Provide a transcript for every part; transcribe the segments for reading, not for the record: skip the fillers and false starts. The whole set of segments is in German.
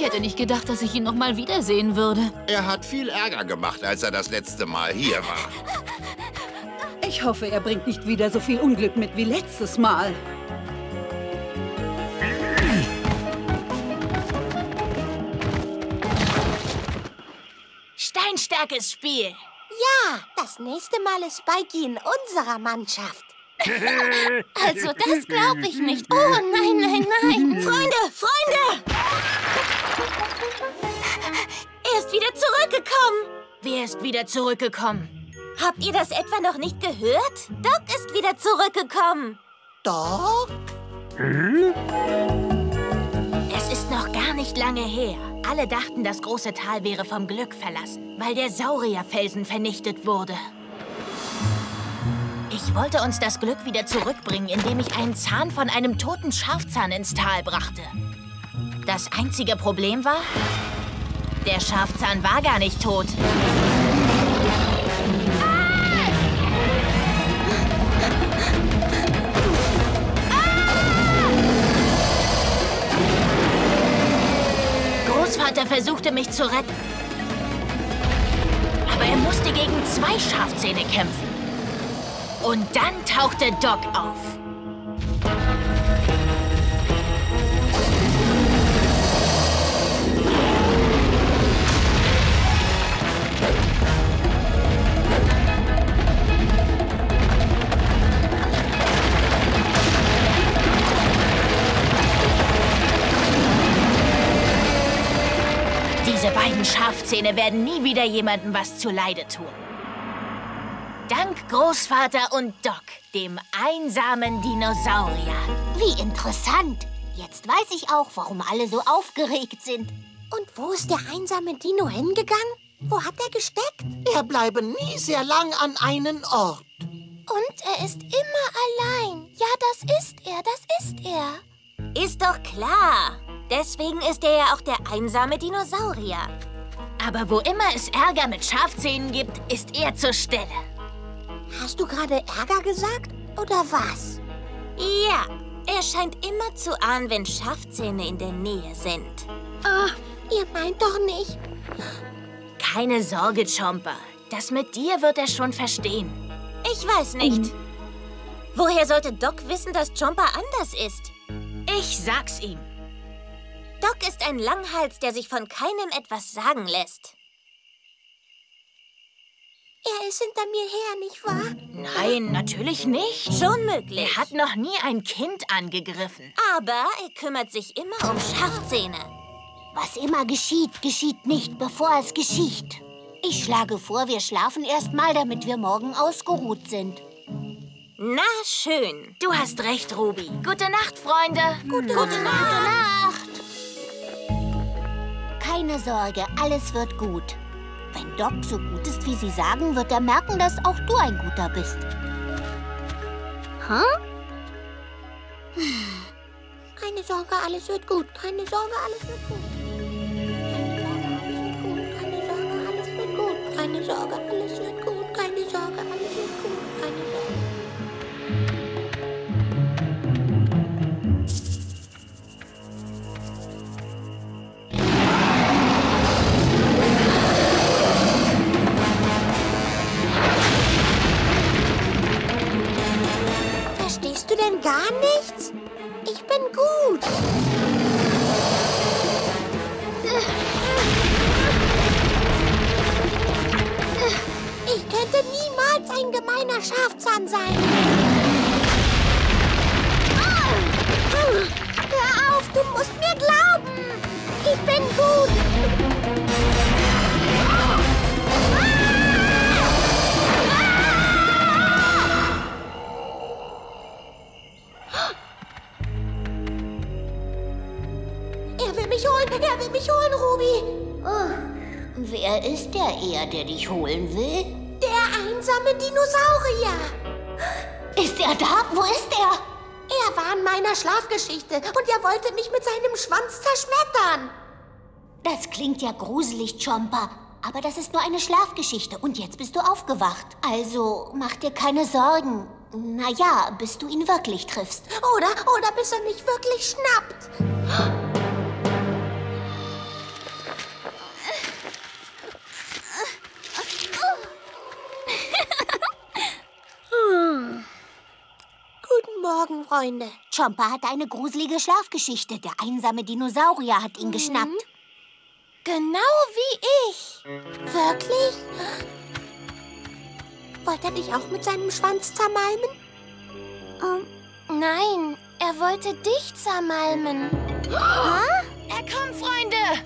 hätte nicht gedacht, dass ich ihn noch mal wiedersehen würde. Er hat viel Ärger gemacht, als er das letzte Mal hier war. Ich hoffe, er bringt nicht wieder so viel Unglück mit wie letztes Mal. Steinstarkes Spiel. Ja, das nächste Mal ist Spikey in unserer Mannschaft. Also das glaube ich nicht. Oh nein, nein, nein. Freunde, Freunde! Er ist wieder zurückgekommen. Wer ist wieder zurückgekommen? Habt ihr das etwa noch nicht gehört? Doc ist wieder zurückgekommen. Doc? Es ist noch gar nicht lange her. Alle dachten, das große Tal wäre vom Glück verlassen, weil der Saurierfelsen vernichtet wurde. Ich wollte uns das Glück wieder zurückbringen, indem ich einen Zahn von einem toten Schafzahn ins Tal brachte. Das einzige Problem war, der Schafzahn war gar nicht tot. Großvater versuchte, mich zu retten. Aber er musste gegen 2 Schafzähne kämpfen. Und dann tauchte Doc auf. Diese beiden Schafzähne werden nie wieder jemandem was zuleide tun. Dank Großvater und Doc, dem einsamen Dinosaurier. Wie interessant. Jetzt weiß ich auch, warum alle so aufgeregt sind. Und wo ist der einsame Dino hingegangen? Wo hat er gesteckt? Er bleibe nie sehr lang an einen Ort. Und er ist immer allein. Ja, das ist er, das ist er. Ist doch klar. Deswegen ist er ja auch der einsame Dinosaurier. Aber wo immer es Ärger mit Schafzähnen gibt, ist er zur Stelle. Hast du gerade Ärger gesagt? Oder was? Ja, er scheint immer zu ahnen, wenn Schafzähne in der Nähe sind. Ah, ihr meint doch nicht. Keine Sorge, Chomper. Das mit dir wird er schon verstehen. Ich weiß nicht. Woher sollte Doc wissen, dass Chomper anders ist? Ich sag's ihm. Doc ist ein Langhals, der sich von keinem etwas sagen lässt. Er ist hinter mir her, nicht wahr? Nein, natürlich nicht. Schon möglich. Er hat noch nie ein Kind angegriffen. Aber er kümmert sich immer um Schafzähne. Was immer geschieht, geschieht nicht, bevor es geschieht. Ich schlage vor, wir schlafen erst mal, damit wir morgen ausgeruht sind. Na schön. Du hast recht, Ruby. Gute Nacht, Freunde. Gute Nacht. Keine Sorge, alles wird gut. Wenn Doc so gut ist, wie Sie sagen, wird er merken, dass auch du ein Guter bist. Keine Sorge, alles wird gut. Keine Sorge, alles wird gut. Keine Sorge, alles wird gut. Keine Sorge, alles wird gut. Keine Sorge, alles wird gut. Keine Sorge. Verstehst du denn gar nichts? Ich bin gut. Ich könnte niemals ein gemeiner Schafzahn sein. Hör auf, du musst mir glauben. Ich bin gut. Er will mich holen, Ruby. Oh, wer ist der dich holen will? Der einsame Dinosaurier. Ist er da? Wo ist er? Er war in meiner Schlafgeschichte und er wollte mich mit seinem Schwanz zerschmettern. Das klingt ja gruselig, Chomper. Aber das ist nur eine Schlafgeschichte und jetzt bist du aufgewacht. Also mach dir keine Sorgen. Naja, bis du ihn wirklich triffst. Oder bis er mich wirklich schnappt. Freunde. Chomper hatte eine gruselige Schlafgeschichte. Der einsame Dinosaurier hat ihn geschnappt. Genau wie ich. Wirklich? Wollte er dich auch mit seinem Schwanz zermalmen? Nein, er wollte dich zermalmen. Er kommt, Freunde!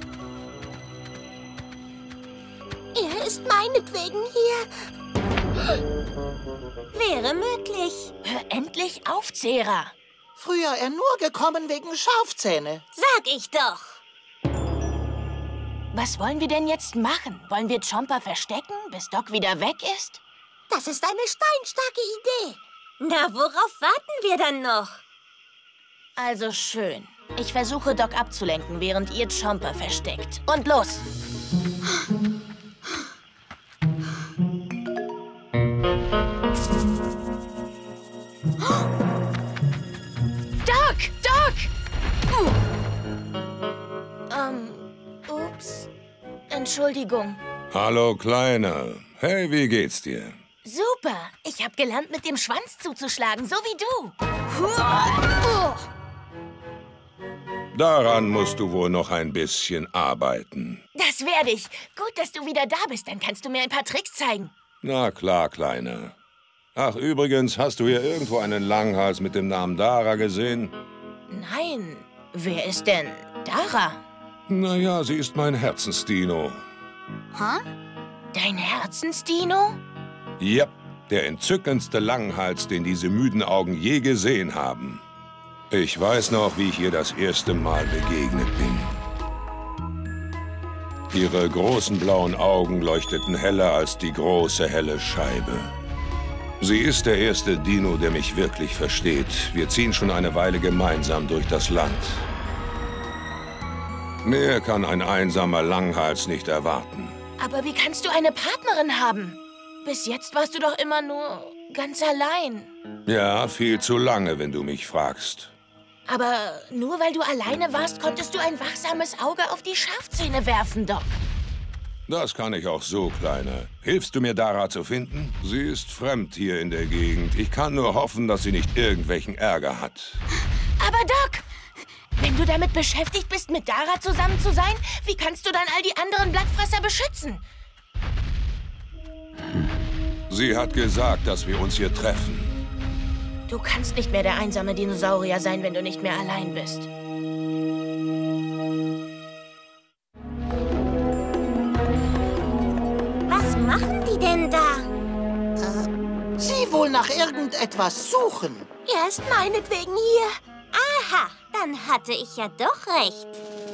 Er ist meinetwegen hier. Wäre möglich. Hör endlich auf, Zera. Früher er nur gekommen wegen Schafzähne. Sag ich doch. Was wollen wir denn jetzt machen? Wollen wir Chomper verstecken, bis Doc wieder weg ist? Das ist eine steinstarke Idee. Na, worauf warten wir dann noch? Also schön. Ich versuche Doc abzulenken, während ihr Chomper versteckt. Und los! Doc! Doc! Ups. Entschuldigung. Hallo, Kleiner. Hey, wie geht's dir? Super. Ich habe gelernt, mit dem Schwanz zuzuschlagen, so wie du. Daran musst du wohl noch ein bisschen arbeiten. Das werde ich. Gut, dass du wieder da bist. Dann kannst du mir ein paar Tricks zeigen. Na klar, Kleiner. Ach, übrigens, hast du hier irgendwo einen Langhals mit dem Namen Dara gesehen? Nein. Wer ist denn Dara? Naja, sie ist mein Herzensdino. Dein Herzensdino? Yep, der entzückendste Langhals, den diese müden Augen je gesehen haben. Ich weiß noch, wie ich ihr das erste Mal begegnet bin. Ihre großen blauen Augen leuchteten heller als die große, helle Scheibe. Sie ist der erste Dino, der mich wirklich versteht. Wir ziehen schon eine Weile gemeinsam durch das Land. Mehr kann ein einsamer Langhals nicht erwarten. Aber wie kannst du eine Partnerin haben? Bis jetzt warst du doch immer nur ganz allein. Ja, viel zu lange, wenn du mich fragst. Aber nur weil du alleine warst, konntest du ein wachsames Auge auf die Schafzähne werfen, Doc. Das kann ich auch so, Kleiner. Hilfst du mir, Dara zu finden? Sie ist fremd hier in der Gegend. Ich kann nur hoffen, dass sie nicht irgendwelchen Ärger hat. Aber Doc, wenn du damit beschäftigt bist, mit Dara zusammen zu sein, wie kannst du dann all die anderen Blattfresser beschützen? Sie hat gesagt, dass wir uns hier treffen. Du kannst nicht mehr der einsame Dinosaurier sein, wenn du nicht mehr allein bist. Was machen die denn da? Sie wohl nach irgendetwas suchen. Er ist meinetwegen hier. Aha, dann hatte ich ja doch recht.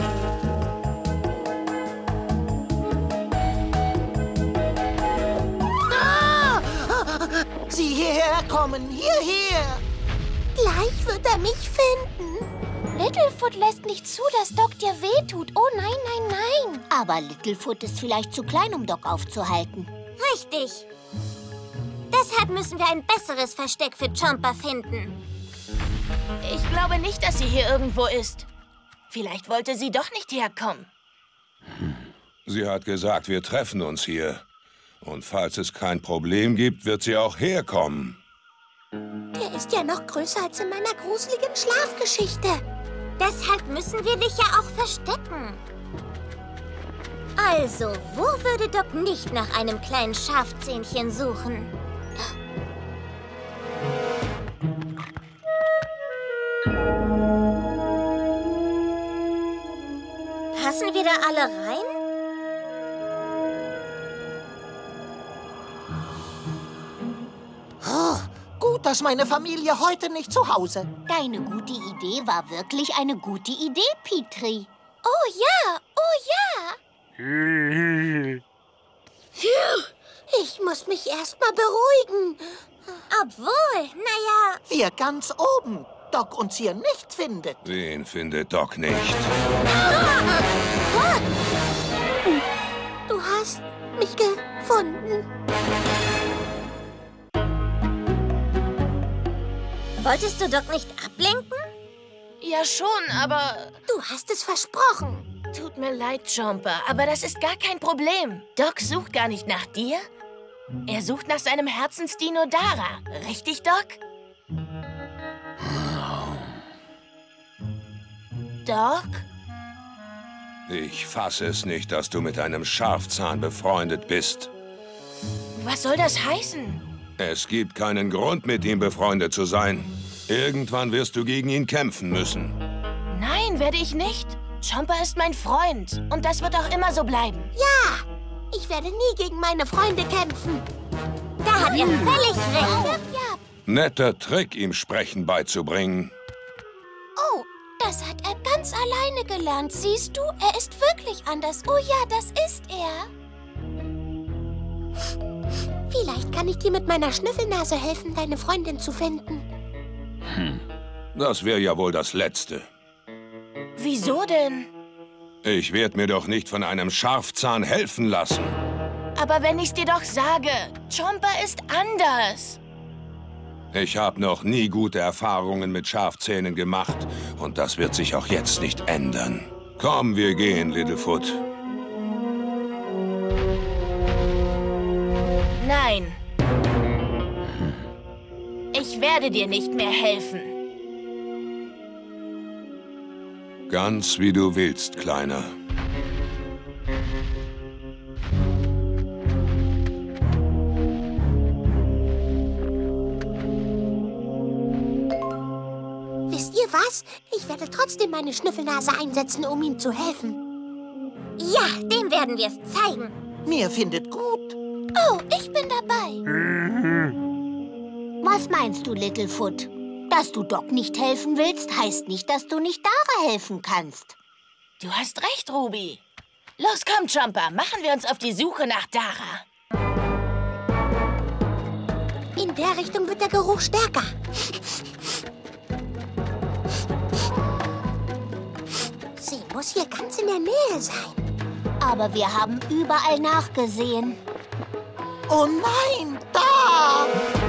Sie hierher kommen, hierher. Gleich wird er mich finden. Littlefoot lässt nicht zu, dass Doc dir wehtut. Oh nein, nein, nein. Aber Littlefoot ist vielleicht zu klein, um Doc aufzuhalten. Richtig. Deshalb müssen wir ein besseres Versteck für Chomper finden. Ich glaube nicht, dass sie hier irgendwo ist. Vielleicht wollte sie doch nicht herkommen. Sie hat gesagt, wir treffen uns hier. Und falls es kein Problem gibt, wird sie auch herkommen. Der ist ja noch größer als in meiner gruseligen Schlafgeschichte. Deshalb müssen wir dich ja auch verstecken. Also, wo würde Doc nicht nach einem kleinen Schafzähnchen suchen? Passen wir da alle rein? Gut, dass meine Familie heute nicht zu Hause. Deine gute Idee war wirklich eine gute Idee, Petrie. Oh ja, oh ja. Ich muss mich erst mal beruhigen. Obwohl, naja... Wir ganz oben. Doc uns hier nicht findet. Den findet Doc nicht. Du hast mich gefunden. Wolltest du Doc nicht ablenken? Ja schon, aber... Du hast es versprochen. Tut mir leid, Chomper, aber das ist gar kein Problem. Doc sucht gar nicht nach dir. Er sucht nach seinem Herzensdino Dara. Richtig, Doc? Doc? Ich fasse es nicht, dass du mit einem Schafzahn befreundet bist. Was soll das heißen? Es gibt keinen Grund, mit ihm befreundet zu sein. Irgendwann wirst du gegen ihn kämpfen müssen. Nein, werde ich nicht. Chomper ist mein Freund. Und das wird auch immer so bleiben. Ja, ich werde nie gegen meine Freunde kämpfen. Da hat er völlig recht. Ja. Netter Trick, ihm Sprechen beizubringen. Oh, das hat er ganz alleine gelernt. Siehst du, er ist wirklich anders. Oh ja, das ist er. Vielleicht kann ich dir mit meiner Schnüffelnase helfen, deine Freundin zu finden. Das wäre ja wohl das Letzte. Wieso denn? Ich werde mir doch nicht von einem Schafzahn helfen lassen. Aber wenn ich's dir doch sage, Chomper ist anders. Ich habe noch nie gute Erfahrungen mit Schafzähnen gemacht. Und das wird sich auch jetzt nicht ändern. Komm, wir gehen, Littlefoot. Nein. Ich werde dir nicht mehr helfen. Ganz wie du willst, Kleiner. Wisst ihr was? Ich werde trotzdem meine Schnüffelnase einsetzen, um ihm zu helfen. Ja, dem werden wir es zeigen. Mir findet gut. Oh, ich bin dabei. Was meinst du, Littlefoot? Dass du Doc nicht helfen willst, heißt nicht, dass du nicht Dara helfen kannst. Du hast recht, Ruby. Los, komm, Chomper. Machen wir uns auf die Suche nach Dara. In der Richtung wird der Geruch stärker. Sie muss hier ganz in der Nähe sein. Aber wir haben überall nachgesehen. Oh nein, da!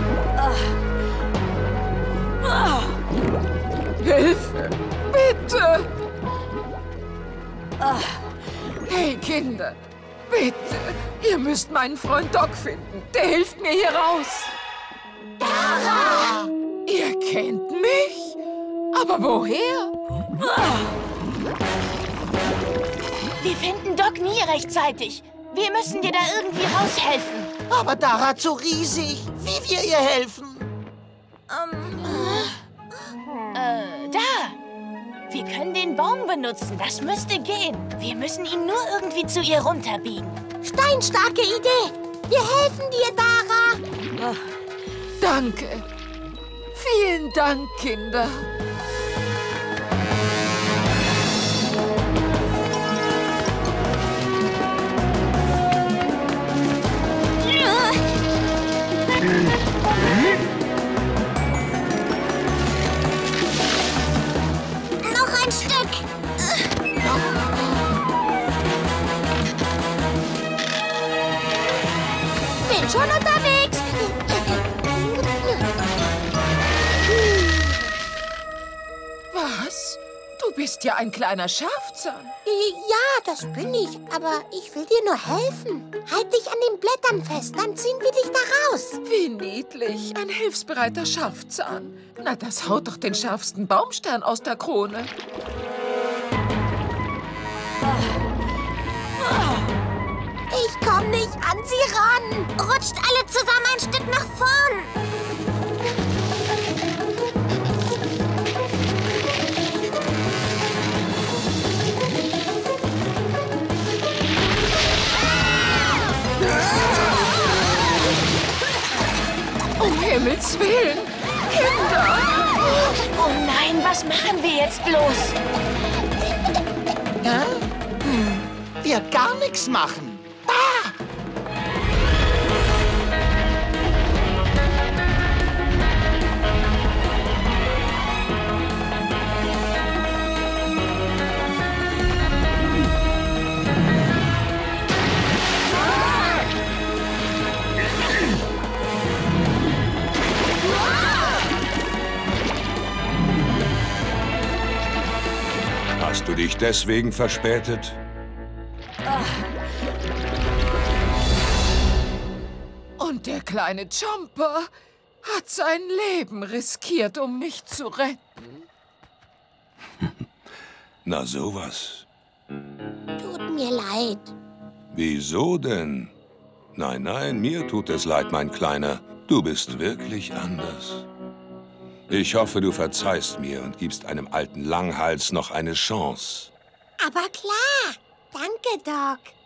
Hilfe! Bitte! Hey, Kinder! Bitte! Ihr müsst meinen Freund Doc finden. Der hilft mir hier raus. Dara! Ihr kennt mich? Aber woher? Wir finden Doc nie rechtzeitig. Wir müssen dir da irgendwie raushelfen. Aber Dara hat so riesig. Wie wir ihr helfen? Da. Wir können den Baum benutzen. Das müsste gehen. Wir müssen ihn nur irgendwie zu ihr runterbiegen. Steinstarke Idee. Wir helfen dir, Dara. Danke. Vielen Dank, Kinder. Noch ein Stück. Bin schon unterwegs. Was? Du bist ja ein kleiner Schafzahn. Ja, das bin ich. Aber ich will dir nur helfen. Halt dich an den Blättern fest, dann ziehen wir dich da raus. Wie niedlich. Ein hilfsbereiter Schafzahn. Na, das haut doch den schärfsten Baumstern aus der Krone. Ich komm nicht an sie ran. Rutscht alle zusammen ein Stück nach vorn. Um Himmels Willen! Kinder! Oh nein, was machen wir jetzt bloß? Ja? Wir gar nichts machen. Da! Hast du dich deswegen verspätet? Und der kleine Chomper hat sein Leben riskiert, um mich zu retten. Na sowas. Tut mir leid. Wieso denn? Nein, nein, mir tut es leid, mein Kleiner. Du bist wirklich anders. Ich hoffe, du verzeihst mir und gibst einem alten Langhals noch eine Chance. Aber klar. Danke, Doc.